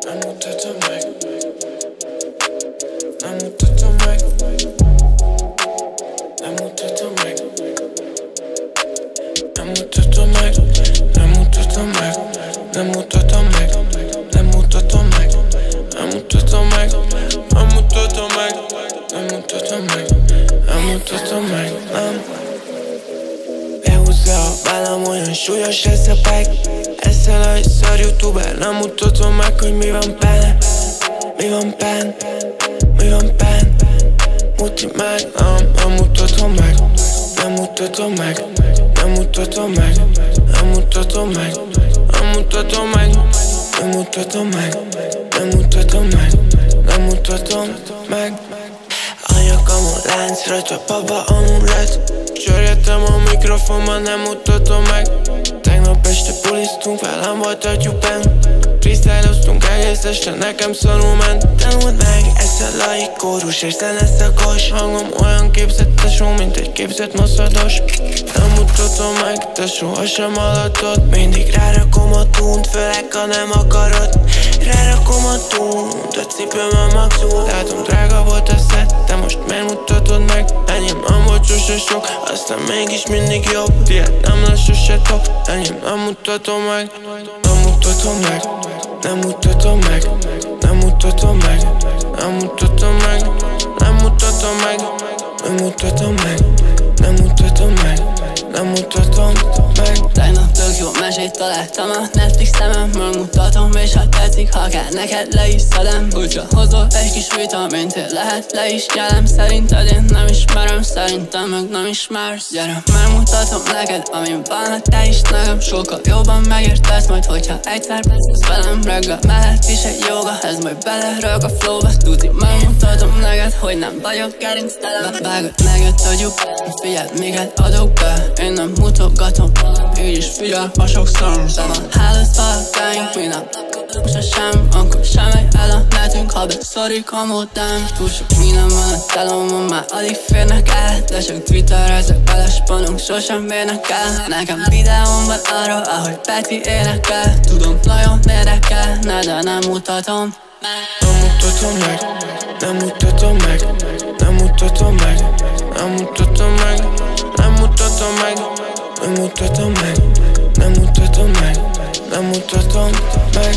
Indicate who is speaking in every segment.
Speaker 1: nem mutatom meg, nem mutatom meg, nem mutatom meg, nem mutatom meg, nem mutatom meg, nem mutatom meg, nem mutatom meg, nem mutatom meg, nem mutatom meg, nem mutatom meg, nem mutatom meg, nem. Behúzza velem, olyan súlyos ez a bag. Eszel a szar youtuber, nem mutatom meg, hogy mi van benne. Mi van benne, mi van benne. Muti meg, nem mutatom meg, nem mutatom meg, nem mutatom meg, nem mutatom meg, nem mutatom meg, nem mutatom meg, nem mutatom meg, nem mutatom meg. Anyagam a lánc, rajta baba amulett. Csörgetem a mikrofonban, nem mutatom meg. Tegnap este buliztunk, velem volt a tyúpen. Freestyle-oztunk egész este, nekem szarul ment. Tanuld meg, ez a laikórus, és te lesz a kos. Hangom olyan képzett tesó, mint egy képzett maszados. Nem mutatom meg, te sohasem hallatod. Mindig rárakom a túnt, főleg ha nem akarod. Rárakom a túnt, a cipőm a maxul. Látom drága volt a szett, de most miért mutatod meg? Enyém nem volt sose sok, aztán mégis mindig jobb. Tiéd nem lesz sose top, enyém nem mutatom meg. Nem mutatom meg, nem mutatom meg, nem mutatom meg, nem mutatom meg, nem mutatom meg, nem mutatom meg, nem mutatom meg, nem mutatom meg.
Speaker 2: Tegnap tök jó mesét találtam a Netflixemen. Megmutatom, és ha tetszik, ha kell neked le is szedem. Úgyse hozol egy kis vitamint, én lehet le is nyelem. Szerinted én nem ismerem, szerintem meg nem ismersz. Gyere, megmutatom neked, amin van, te is nekem. Sokkal jobban megértesz majd, hogyha egyszer beszélsz velem. Reggel mellett is egy joga, ez majd belerög a flowba. Tuti, megmutatom neked, hogy nem vagyok gerinctelen. Vágod neked a gyub, figyeld, miket adok be. Én nem mutogatom, így is figyel a sok szarm. Szem a hálóztalkáink, mi nem sosem, akkor sem megy el a netünk, ha beszorik a modem. Túl sok minden van a telomon, már alig férnek el. De csak twitterezek vele, spanunk sosem érnek el. Nekem videóm van arról, ahogy Peti énekel. Tudom, nagyon érdekel, de nem mutatom meg.
Speaker 1: Nem mutatom meg, nem mutatom meg, nem mutatom meg, nem mutatom meg, nem mutatom meg, nem mutatom meg, nem mutatom meg, nem mutatom meg.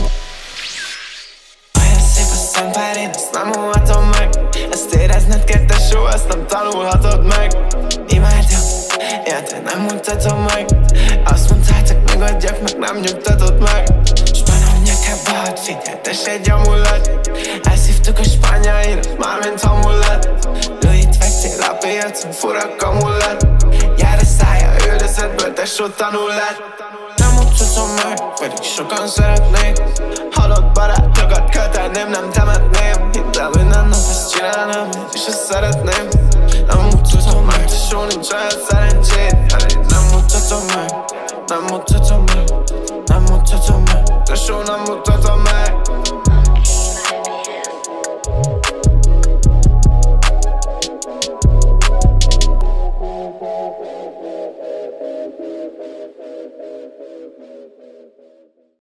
Speaker 1: Olyan szép a szempár, én ezt nem mutatom meg. Ezt érezned kell, tesó, ezt nem tanulhatod meg. Imádom, érted, nem mutatom meg. Azt mondtátok, megadjak, meg nem nyugtatod meg. Spanom nyakába, hadd figyeltes egy amulet. Elszívtuk a spányairat, mármint amulet. Louis-t vettél a piacon, fura kamulet. Jár a szája, üldözetből, tesó tanul lett. Nem mutatom meg, pedig sokan szeretnék. Halott barátokat kötelném, nem temetném. Hidd el, minden nap ezt csinálnám, és ezt szeretném. Nem mutatom meg, tesó, nincs olyan szerencséd. Nem mutatom meg, nem mutatom meg, nem mutatom meg, tesó, nem mutatom meg.